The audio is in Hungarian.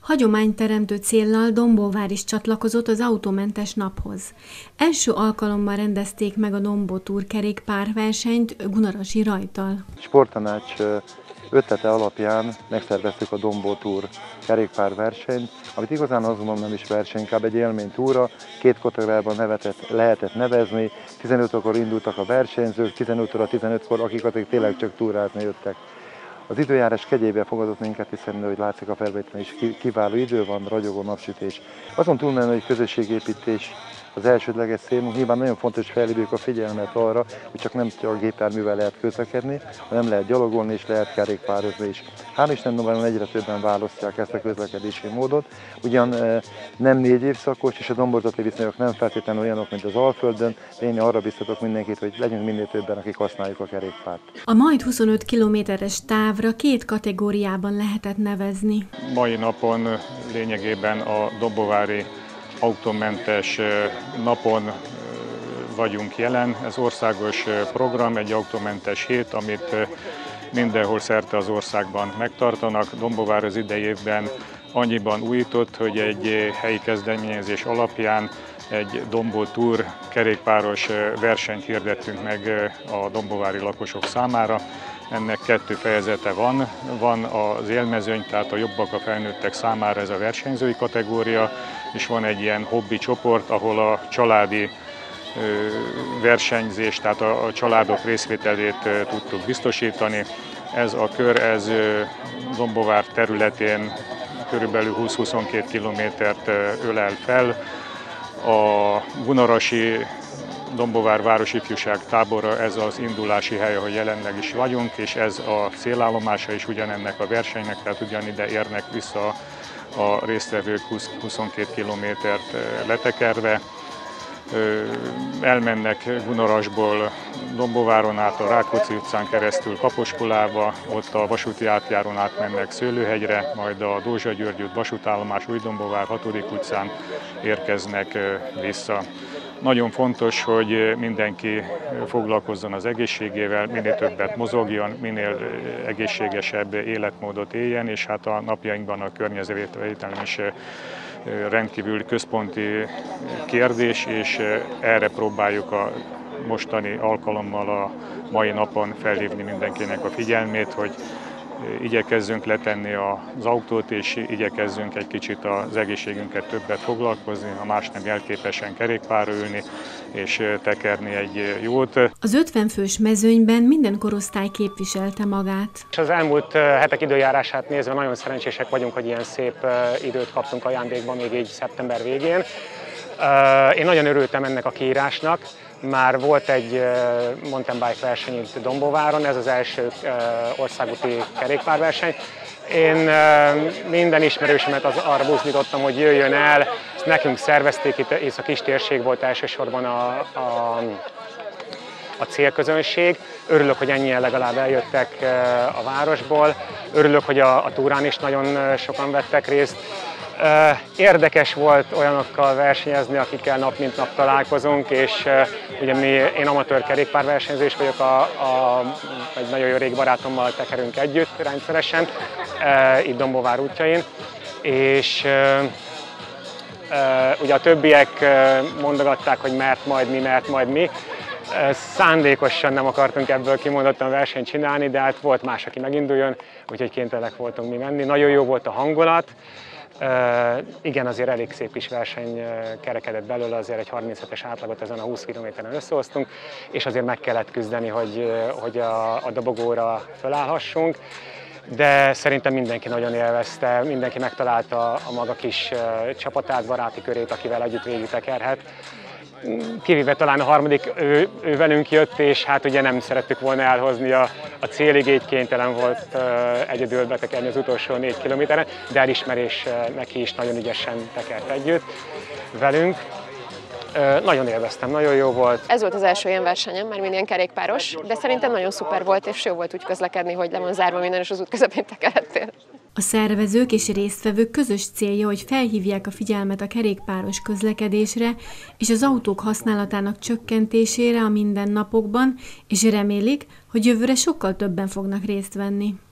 Hagyományteremtő céllal Dombóvár is csatlakozott az autómentes naphoz. Első alkalommal rendezték meg a Dombó Tour kerékpárversenyt Gunarasi Rajttal. Sporttanács ötlete alapján megszerveztük a Dombó Tour kerékpárversenyt, amit igazán azonban nem is verseny, inkább egy élménytúra. 2 kategóriában lehetett nevezni, 15 órakor indultak a versenyzők, 15 óra 15-kor, akik addig tényleg csak túrázni jöttek. Az időjárás kegyében fogadott minket, hiszen, hogy látszik a felvételen is, kiváló idő van, ragyogó napsütés. Azon túlmenően, hogy közösségépítés az elsődleges célunk, nyilván nagyon fontos, hogy felhívjuk a figyelmet arra, hogy csak nem csak a gépjárművel lehet közlekedni, hanem lehet gyalogolni és lehet kerékpározni is. Hál' Istennek egyre többen választják ezt a közlekedési módot, ugyan nem 4 évszakos, és a domborzati viszonyok nem feltétlenül olyanok, mint az Alföldön, de én arra biztatok mindenkit, hogy legyünk minél többen, akik használjuk a kerékpárt. A majd 25 kilométeres távra 2 kategóriában lehetett nevezni. Mai napon lényegében a dombóvári autómentes napon vagyunk jelen. Ez országos program, egy autómentes hét, amit mindenhol szerte az országban megtartanak. Dombóvár az idei évben annyiban újított, hogy egy helyi kezdeményezés alapján egy Dombó Tour kerékpáros versenyt hirdettünk meg a dombóvári lakosok számára. Ennek 2 fejezete van. Van az élmezőny, tehát a jobbak a felnőttek számára ez a versenyzői kategória, és van egy ilyen hobbi csoport, ahol a családi versenyzés, tehát a családok részvételét tudtuk biztosítani. Ez a kör, ez Dombóvár területén körülbelül 20-22 kilométert ölel fel. A Gunarasi Dombóvár város ifjúság tábora, ez az indulási hely, ahol jelenleg is vagyunk, és ez a célállomása is ugyanennek a versenynek, tehát ugyanide érnek vissza a résztvevők 22 kilométert letekerve. Elmennek Gunarasból Dombóváron át a Rákóczi utcán keresztül Kaposkulába, ott a vasúti átjárón átmennek Szőlőhegyre, majd a Dózsa György út vasútállomás Újdombóvár 6. utcán érkeznek vissza. Nagyon fontos, hogy mindenki foglalkozzon az egészségével, minél többet mozogjon, minél egészségesebb életmódot éljen, és hát a napjainkban a környezetvédelem is rendkívül központi kérdés, és erre próbáljuk a mostani alkalommal a mai napon felhívni mindenkinek a figyelmét, hogy igyekezzünk letenni az autót, és igyekezzünk egy kicsit az egészségünket többet foglalkozni, ha más nem jelképesen kerékpárra ülni, és tekerni egy jót. Az 50 fős mezőnyben minden korosztály képviselte magát. És az elmúlt hetek időjárását nézve nagyon szerencsések vagyunk, hogy ilyen szép időt kaptunk ajándékban még így szeptember végén. Én nagyon örültem ennek a kiírásnak. Már volt egy mountain bike verseny itt Dombóváron, ez az első országúti kerékpárverseny. Én minden ismerősömet arra buzdítottam, hogy jöjjön el, ezt nekünk szervezték, itt a kis térség volt elsősorban a célközönség. Örülök, hogy ennyien legalább eljöttek a városból, örülök, hogy a túrán is nagyon sokan vettek részt. Érdekes volt olyanokkal versenyezni, akikkel nap mint nap találkozunk, és ugye én amatőr kerékpárversenyző is vagyok, egy nagyon jó rég barátommal tekerünk együtt rendszeresen, itt Dombóvár útjain, és ugye a többiek mondogatták, hogy mert majd mi. Szándékosan nem akartunk ebből kimondottan versenyt csinálni, de hát volt más, aki meginduljon, úgyhogy kénytelenek voltunk mi menni. Nagyon jó volt a hangulat. Igen, azért elég szép kis verseny kerekedett belőle, azért egy 37-es átlagot ezen a 20 kilométeren összehoztunk, és azért meg kellett küzdeni, hogy a dobogóra felállhassunk. De szerintem mindenki nagyon élvezte, mindenki megtalálta a maga kis csapatát, baráti körét, akivel együtt végigtekerhet. Kivéve talán a harmadik, ő velünk jött, és hát ugye nem szerettük volna elhozni a célig, így kénytelen volt egyedül betekerni az utolsó 4 kilométeren, de elismerés neki is, nagyon ügyesen tekert együtt velünk. Nagyon élveztem, nagyon jó volt. Ez volt az első ilyen versenyem, már minden kerékpáros, de szerintem nagyon szuper volt, és jó volt úgy közlekedni, hogy le van zárva minden, és az út közepén tekerhettél. A szervezők és résztvevők közös célja, hogy felhívják a figyelmet a kerékpáros közlekedésre és az autók használatának csökkentésére a mindennapokban, és remélik, hogy jövőre sokkal többen fognak részt venni.